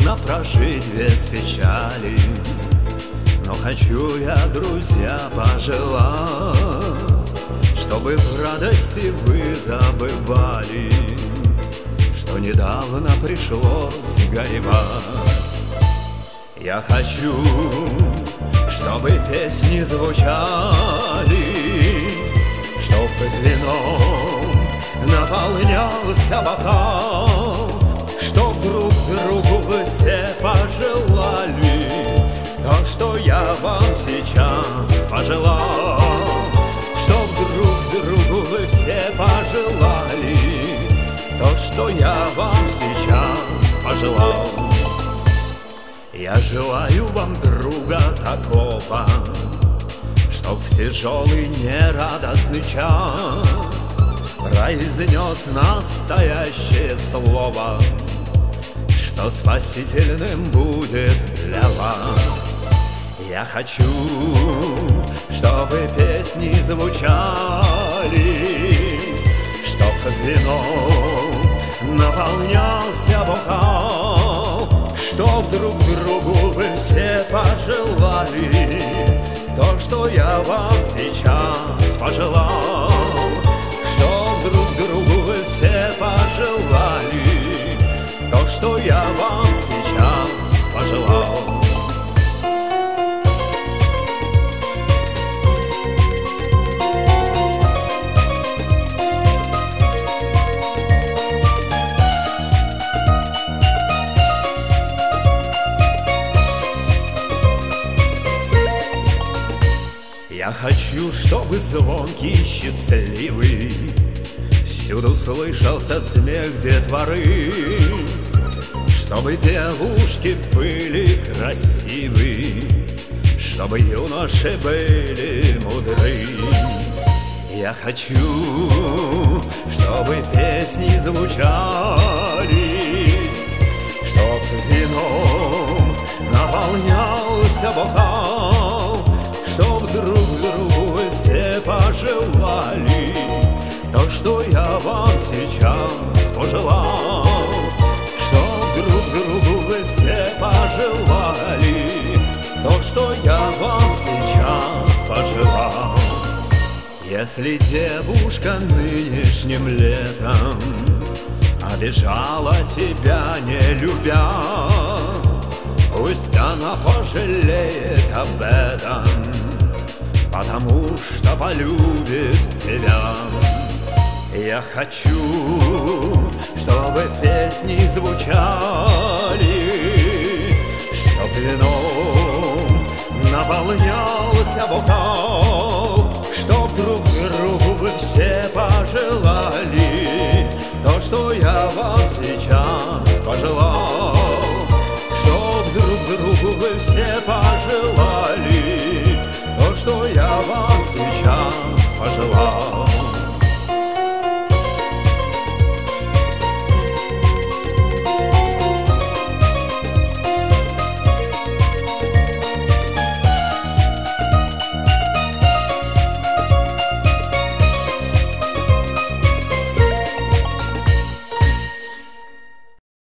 можно прожить без печали, но хочу я, друзья, пожелать, чтобы в радости вы забывали, что недавно пришлось горевать. Я хочу, чтобы песни звучали, чтоб вином наполнялся бокал, чтоб друг другу вы все пожелали то, что я вам сейчас пожелал. Чтоб друг другу вы все пожелали то, что я вам сейчас пожелал. Я желаю вам друга такого, чтоб в тяжелый нерадостный час произнес настоящее слово, что спасительным будет для вас. Я хочу, чтобы песни звучали, чтоб вином наполнялся бокал, чтоб друг другу вы все пожелали то, что я вам сейчас пожелал. Чтоб друг другу вы все пожелали то, что я вам сейчас пожелал. Я хочу, чтобы звонкий, счастливый всюду слышался смех детворы, чтобы девушки были красивы, чтобы юноши были мудры. Я хочу, чтобы песни звучали, чтоб вином наполнялся бокал, чтоб друг другу вы все пожелали то, что я вам сейчас пожелал. Чтоб друг другу вы все пожелали то, что я вам сейчас пожелал. Если девушка нынешним летом обижала тебя, не любя, пусть она пожалеет об этом, потому что полюбит тебя. Я хочу, чтобы песни звучали, чтоб вином наполнялся бокал, чтоб друг другу вы все пожелали то, что я вам сейчас пожелал. Чтоб друг другу вы все пожелали